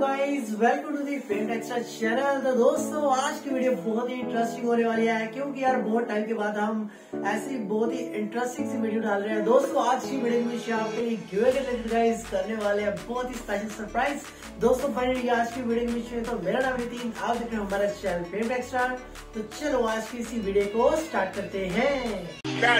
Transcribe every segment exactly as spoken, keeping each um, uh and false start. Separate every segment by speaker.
Speaker 1: Guys, welcome to the Fame Extra channel. तो दोस्तों आज की वीडियो बहुत ही इंटरेस्टिंग होने वाली है, क्योंकि यार बहुत टाइम के बाद हम ऐसी बहुत ही इंटरेस्टिंग सी वीडियो डाल रहे हैं। दोस्तों आज की वीडियो में आपके लिए गिव के रिलेटेड गाइस करने वाले हैं बहुत ही स्पेशल सरप्राइज। दोस्तों फाइनली आज की वीडियो में तो मेरा नाम नितिन, आप देख रहे हैं हमारा चैनल फेम एक्स्ट्रा। तो चलो आज की इसी वीडियो को स्टार्ट करते हैं।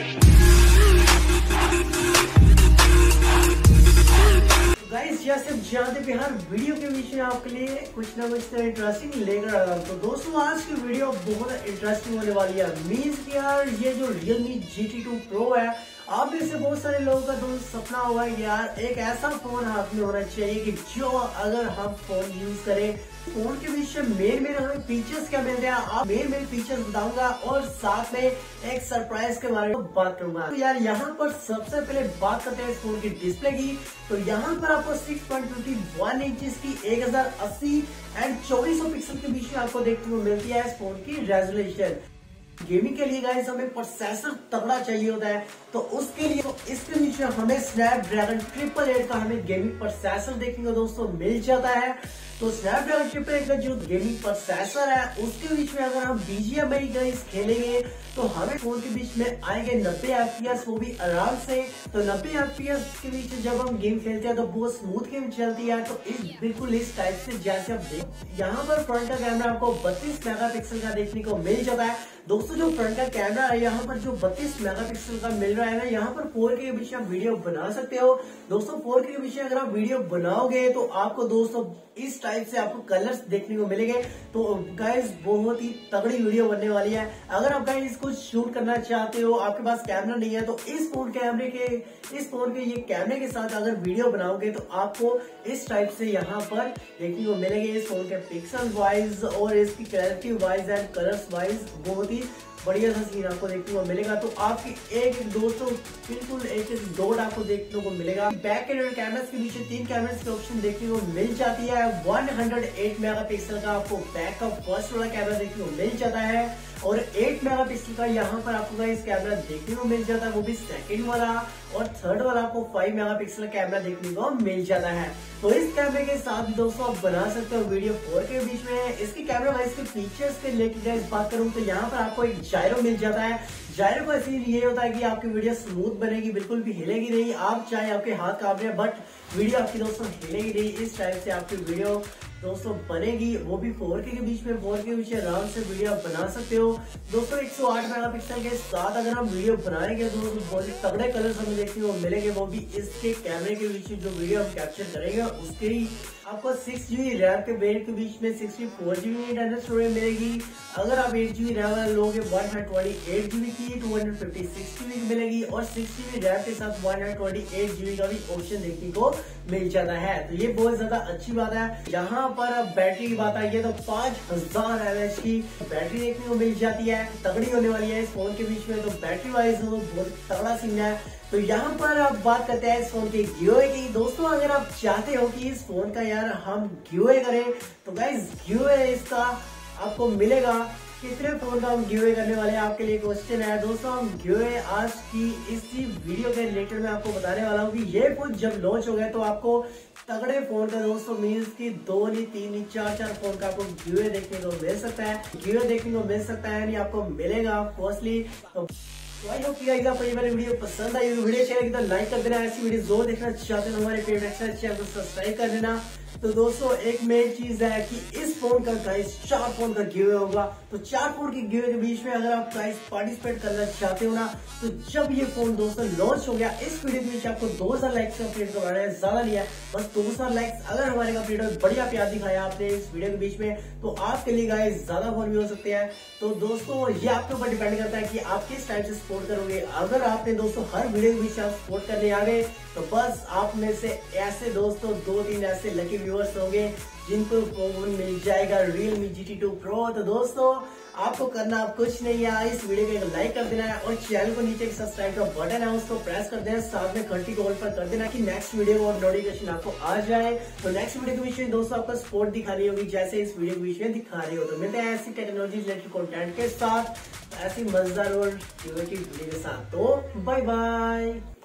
Speaker 1: गाइस जैसे जानते हैं हर वीडियो के बीच में आपके लिए कुछ ना कुछ तो इंटरेस्टिंग लेकर आ रहा हूँ। तो दोस्तों आज की वीडियो बहुत इंटरेस्टिंग होने वाली है। मीन्स कि यार ये जो Realme G T two Pro है, आप में से बहुत सारे लोगों का दोस्त सपना होगा कि यार एक ऐसा फोन हाथ में होना चाहिए कि जो अगर हम फोन यूज करें, फोन के बीच में मेन मेन हमें फीचर्स क्या मिलते हैं, आप मेन मेन फीचर्स बताऊंगा और साथ में एक सरप्राइज के बारे में बात करूंगा। तो यार यहाँ पर सबसे पहले बात करते हैं इस फोन की डिस्प्ले की। तो यहाँ पर आपको six point two one inch की एक हजार अस्सी एंड चौबीस सौ पिक्सल के बीच में आपको देखने को मिलती है इस फोन की रेजोल्यूशन। गेमिंग के लिए गाइस हमें प्रोसेसर तगड़ा चाहिए होता है, तो उसके लिए तो इसके नीचे हमें स्नैपड्रैगन ट्रिपल एट का हमें गेमिंग प्रोसेसर देखने को दोस्तों मिल जाता है। तो स्नैपड्रैगन ट्रिपल एट का जो गेमिंग प्रोसेसर है उसके बीच में अगर हम बीजीएमआई गाइस खेलेंगे तो हमें फोन के बीच में आएंगे नब्बे एफपीएस, वो भी आराम से। तो नब्बे एफपीएस के बीच जब हम गेम खेलते हैं तो बहुत स्मूथ गेम चलती है। तो इस बिल्कुल इस टाइप से जैसे आप देख, यहाँ पर फ्रंट का कैमरा आपको बत्तीस मेगापिक्सल का देखने को मिल जाता है। दोस्तों जो फ्रंट का कैमरा है यहाँ पर जो बत्तीस मेगापिक्सल का मिल रहा है ना, यहाँ पर फोर के बीच में आप वीडियो बना सकते हो। दोस्तों फोर के बीच में अगर आप वीडियो बनाओगे तो आपको दोस्तों इस टाइप से आपको कलर्स देखने को मिलेंगे। तो गाइस बहुत ही तगड़ी वीडियो बनने वाली है। अगर आप गाइस कुछ शूट करना चाहते हो, आपके पास कैमरा नहीं है, तो इस फोन कैमरे के इस फोन के ये कैमरे के साथ अगर वीडियो बनाओगे तो आपको इस टाइप से यहाँ पर देखने को मिलेंगे। इस फोन के पिक्सल वाइज और इसकी clarity wise and colours wise बहुत ही बढ़िया सा सीन आपको देखने को मिलेगा। तो आपकी एक एक दोस्तों बिल्कुल एक एक डॉट आपको देखने को मिलेगा। बैक एंड कैमरास के पीछे तीन कैमरास के ऑप्शन देखने को मिल जाती है। वन हंड्रेड एट मेगापिक्सल का आपको बैक का फर्स्ट वाला कैमरा देखने को मिल जाता है और एट मेगापिक्सल का यहाँ पर आपको इस कैमरा देखने को मिल जाता है, वो भी सेकंड वाला। और थर्ड वाला आपको फाइव मेगापिक्सल कैमरा देखने को मिल जाता है। तो इस कैमरे के साथ दोस्तों आप बना सकते हो वीडियो फोर के बीच में। इसके कैमरा वाइज के फीचर्स के लेकर इस बात करूं तो यहाँ पर आपको एक जायरो मिल जाता है। जायरो का सीन ये होता है कि आपकी वीडियो स्मूथ बनेगी, बिल्कुल भी हिलेगी नहीं। आप चाहे आपके हाथ कांप रहे बट वीडियो आपकी दोस्तों हिलेगी नहीं। इस टाइप से आपकी वीडियो दोस्तों बनेगी, वो भी फोर के बीच में। फोर के बीच आराम से वीडियो आप बना सकते हो। दोस्तों एक सौ आठ मेगापिक्सल के साथ अगर हम वीडियो बनाएंगे तो बहुत ही तगड़े कलर्स हमें देखने को मिलेंगे, वो भी इसके कैमरे के बीच जो वीडियो हम कैप्चर करेंगे उसके ही आपको सिक्स जीबी रैम के वेरिएंट के बीच में sixty four GB internal storage मिलेगी। अगर आप एट जीबी रैम वाले लोगे one hundred twenty eight GB की two hundred fifty six GB की मिलेगी और सिक्स जीबी रैम के साथ one hundred twenty eight GB का भी ऑप्शन देखने को मिल जाता है। तो ये बहुत ज्यादा अच्छी बात है। यहाँ पर अब बैटरी की बात आई है तो पांच हजार एम एच की बैटरी देखने को मिल जाती है। तगड़ी होने वाली है इस फोन के बीच में। तो बैटरी वाइज तो बहुत तगड़ा सीन है। तो यहाँ पर आप बात करते हैं इस फोन के गिवे की। दोस्तों अगर आप चाहते हो कि इस फोन का यार हम गिवे करें तो गाइस गिवे इसका आपको मिलेगा। कितने फोन का हम गिवे करने वाले हैं आपके लिए क्वेश्चन है। दोस्तों हम गिवे आज की इसी वीडियो के रिलेटेड में आपको बताने वाला हूँ कि ये फोन जब लॉन्च हो गया तो आपको तगड़े फोन का दोस्तों मीन्स की दो नहीं तीन नहीं चार चार फोन का आपको गिवे देखने को मिल सकता है। गिवे देखने को मिल सकता है यानी आपको मिलेगा फर्स्टली। तो आई होप कि आपको ये वाली वीडियो पसंद आई। वीडियो अच्छी लगी तो लाइक कर देना। ऐसी वीडियो जो देखना चाहते हैं हमारे फेवरेट चैनल को सब्सक्राइब कर देना। तो दोस्तों एक मेन चीज है कि इस फोन का गाइस चार फोन का गिवे होगा। तो चार फोन के गिवे के बीच में अगर आप गाइस पार्टिसिपेट करना चाहते हो ना, तो जब ये फोन दोस्तों लॉन्च हो गया इस वीडियो के बीच आपको दो हजार लाइक्स कंप्लीट करवाना है, ज्यादा नहीं है बस दो हजार लाइक्स। अगर हमारे कंप्लीट हो बढ़िया प्यार दिखाया आपने इस वीडियो के बीच में तो आपके लिए गाइस ज्यादा फोन भी हो सकते हैं। तो दोस्तों ये आपके ऊपर डिपेंड करता है कि आप किस टाइप से सपोर्ट करोगे। अगर आपने दोस्तों हर वीडियो के बीच आप सपोर्ट करने आ गए तो बस आप में से ऐसे दोस्तों दो तीन ऐसे लकी व्यूअर्स होंगे जिनको फोन मिल जाएगा Realme G T two Pro। तो दोस्तों आपको करना आप कुछ नहीं है, इस वीडियो को एक लाइक कर देना है और चैनल को नीचे सब्सक्राइब का बटन है उसको प्रेस कर देना, साथ में घंटी को ऑल पर कर देना कि नेक्स्ट वीडियो और नोटिफिकेशन आपको आ जाए। तो नेक्स्ट वीडियो के बीच में दोस्तों आपको सपोर्ट दिखानी होगी जैसे इस वीडियो के बीच में दिखा रही हो। तो मिलते हैं ऐसी टेक्नोलॉजी रिलेटेड कंटेंट के साथ, ऐसी मजेदार और वीडियो के साथ। तो बाय बाय।